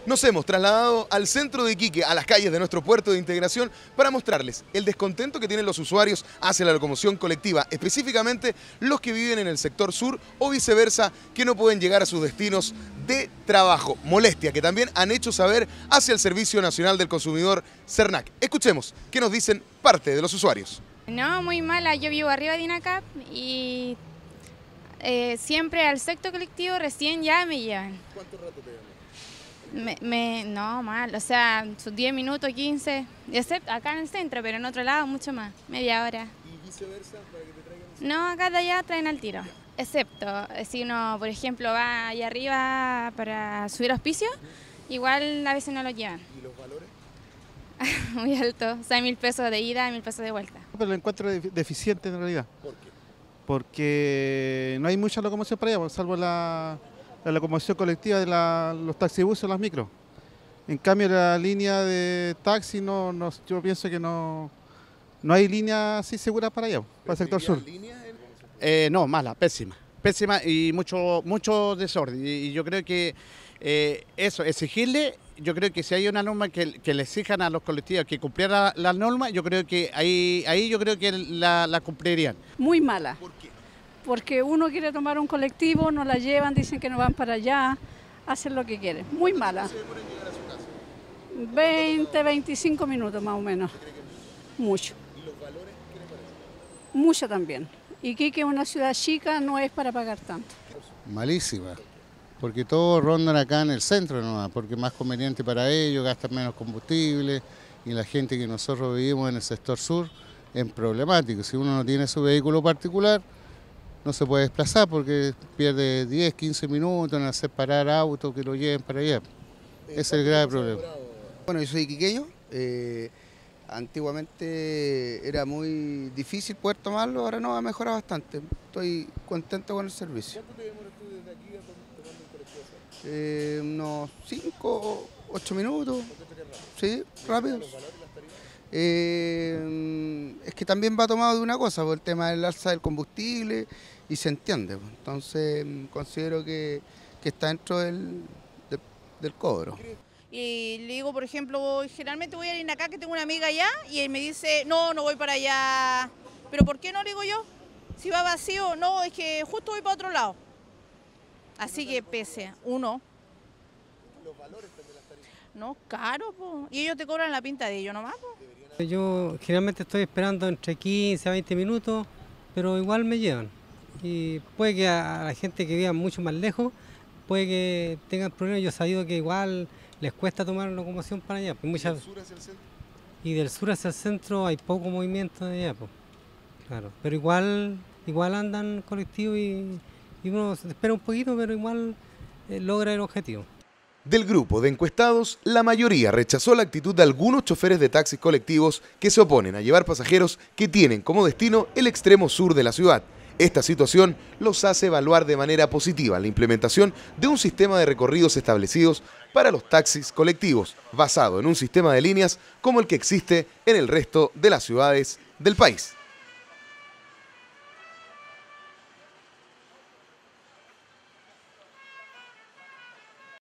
Nos hemos trasladado al centro de Iquique, a las calles de nuestro puerto de integración, para mostrarles el descontento que tienen los usuarios hacia la locomoción colectiva, específicamente los que viven en el sector sur o viceversa, que no pueden llegar a sus destinos de trabajo. Molestia que también han hecho saber hacia el Servicio Nacional del Consumidor, Sernac. Escuchemos qué nos dicen parte de los usuarios. No, muy mala. Yo vivo arriba de INACAP y siempre al sector colectivo recién ya me llevan. ¿Cuánto rato te llevan? No, mal, o sea, sus 10 minutos, 15, excepto acá en el centro, pero en otro lado mucho más, media hora. ¿Y viceversa para que te traigan? No, acá de allá traen al tiro, excepto si uno, por ejemplo, va allá arriba para subir auspicio, igual a veces no lo llevan. ¿Y los valores? Muy alto, o sea, 1.000 pesos de ida, 1.000 pesos de vuelta. Pero lo encuentro deficiente en realidad. ¿Por qué? Porque no hay mucha locomoción para allá, salvo la locomoción colectiva de los taxibuses o las micros. En cambio, la línea de taxi, yo pienso que no hay línea así segura para allá, para el sector sur. No, mala, pésima. Pésima y mucho desorden. Y yo creo que eso, exigirle, yo creo que si hay una norma que le exijan a los colectivos que cumplieran la norma, yo creo que ahí yo creo que la cumplirían. Muy mala. ¿Por qué? Porque uno quiere tomar un colectivo, no la llevan, dicen que no van para allá, hacen lo que quieren. Muy mala. ¿Se demoran en llegar a su casa? 20, 25 minutos más o menos. Mucho. ¿Y los valores qué les parece? Mucho también. Iquique es una ciudad chica, no es para pagar tanto. Malísima, porque todos rondan acá en el centro nomás, porque es más conveniente para ellos, gastan menos combustible y la gente que nosotros vivimos en el sector sur es problemático. Si uno no tiene su vehículo particular, no se puede desplazar porque pierde 10, 15 minutos en hacer parar autos que lo lleven para allá. Ese es el grave problema. Bueno, yo soy iquiqueño. Antiguamente era muy difícil poder tomarlo, ahora no, ha mejorado bastante. Estoy contento con el servicio. ¿Cuánto te demoras tú desde aquí a tomando un colectivo? Unos 5, 8 minutos. Sí, rápido. ¿Los valores, las tarifas? Es que también va tomado de una cosa, por el tema del alza del combustible, y se entiende. Entonces considero que está dentro del cobro. Y le digo, por ejemplo, generalmente voy a ir acá que tengo una amiga allá y él me dice, no voy para allá. ¿Pero por qué no? Le digo yo. Si va vacío, no, es que justo voy para otro lado. Así que pese, uno. ¿Los valores de las tarifas? No, caro, po. Y ellos te cobran la pinta de ellos nomás, po. Yo generalmente estoy esperando entre 15 a 20 minutos, pero igual me llevan. Y puede que a la gente que viva mucho más lejos, puede que tengan problemas. Yo he sabido que igual les cuesta tomar locomoción para allá. Pues ¿Del sur hacia el centro? Y del sur hacia el centro hay poco movimiento de allá, pues. Claro. Pero igual andan colectivos y uno se espera un poquito, pero igual logra el objetivo. Del grupo de encuestados, la mayoría rechazó la actitud de algunos choferes de taxis colectivos que se oponen a llevar pasajeros que tienen como destino el extremo sur de la ciudad. Esta situación los hace evaluar de manera positiva la implementación de un sistema de recorridos establecidos para los taxis colectivos, basado en un sistema de líneas como el que existe en el resto de las ciudades del país.